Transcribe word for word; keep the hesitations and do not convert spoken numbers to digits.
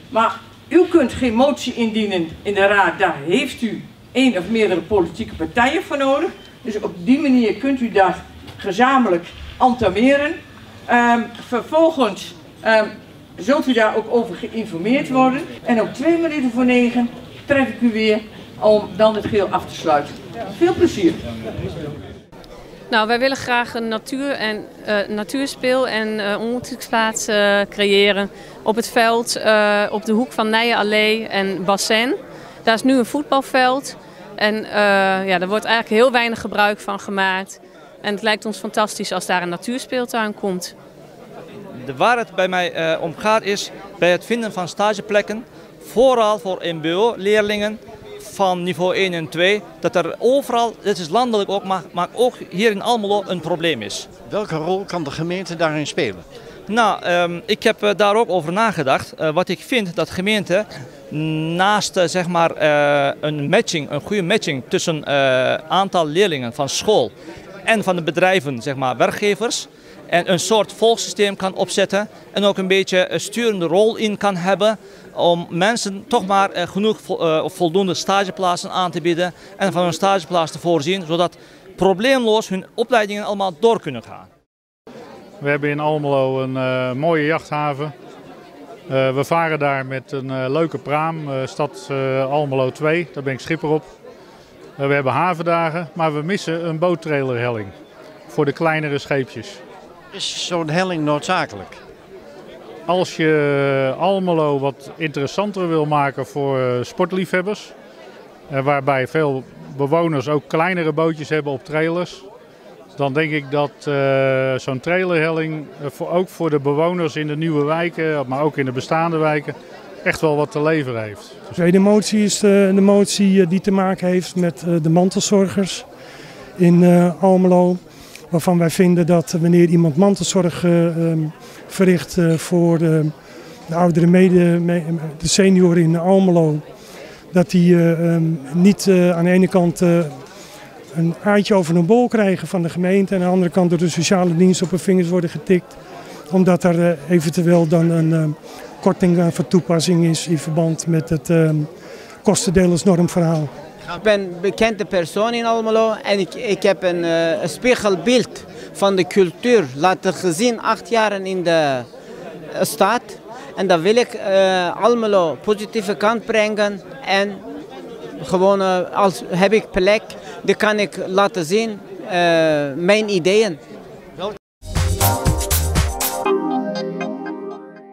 Maar u kunt geen motie indienen in de raad, daar heeft u één of meerdere politieke partijen voor nodig. Dus op die manier kunt u dat gezamenlijk entameren. Um, vervolgens um, zult u daar ook over geïnformeerd worden. En op twee minuten voor negen tref ik u weer om dan het geheel af te sluiten. Veel plezier. Nou, wij willen graag een natuur en, uh, natuurspeel- en uh, ontmoetingsplaats uh, creëren op het veld, uh, op de hoek van Nijenallee en Bassin. Daar is nu een voetbalveld en uh, ja, daar wordt eigenlijk heel weinig gebruik van gemaakt. En het lijkt ons fantastisch als daar een natuurspeeltuin komt. De waar het bij mij uh, om gaat is bij het vinden van stageplekken, vooral voor M B O-leerlingen van niveau één en twee, dat er overal, dit is landelijk ook, maar, maar ook hier in Almelo een probleem is. Welke rol kan de gemeente daarin spelen? Nou, um, ik heb uh, daar ook over nagedacht. Uh, wat ik vind dat gemeente naast uh, zeg maar, uh, een matching, een goede matching tussen een uh, aantal leerlingen van school en van de bedrijven, zeg maar, werkgevers, en een soort volgsysteem kan opzetten en ook een beetje een sturende rol in kan hebben om mensen toch maar uh, genoeg uh, of voldoende stageplaatsen aan te bieden en van hun stageplaats te voorzien, zodat probleemloos hun opleidingen allemaal door kunnen gaan. We hebben in Almelo een uh, mooie jachthaven. Uh, we varen daar met een uh, leuke praam, uh, stad uh, Almelo twee, daar ben ik schipper op. Uh, we hebben havendagen, maar we missen een boottrailerhelling voor de kleinere scheepjes. Is zo'n helling noodzakelijk? Als je Almelo wat interessanter wil maken voor uh, sportliefhebbers, uh, waarbij veel bewoners ook kleinere bootjes hebben op trailers, dan denk ik dat uh, zo'n trailerhelling uh, voor, ook voor de bewoners in de nieuwe wijken, maar ook in de bestaande wijken, echt wel wat te leveren heeft. De tweede motie is de, de motie die te maken heeft met uh, de mantelzorgers in uh, Almelo. Waarvan wij vinden dat wanneer iemand mantelzorg uh, um, verricht uh, voor de, de oudere mede, me, de senioren in Almelo, dat die uh, um, niet uh, aan de ene kant uh, een aantje over een bol krijgen van de gemeente en aan de andere kant door de sociale dienst op hun vingers worden getikt. Omdat er uh, eventueel dan een uh, korting uh, van toepassing is in verband met het uh, kostendelersnormverhaal. Ik ben een bekende persoon in Almelo en ik, ik heb een, uh, een spiegelbeeld van de cultuur laten gezien acht jaar in de uh, stad. En dan wil ik uh, Almelo positieve kant brengen en gewoon uh, als heb ik plek, die kan ik laten zien uh, mijn ideeën.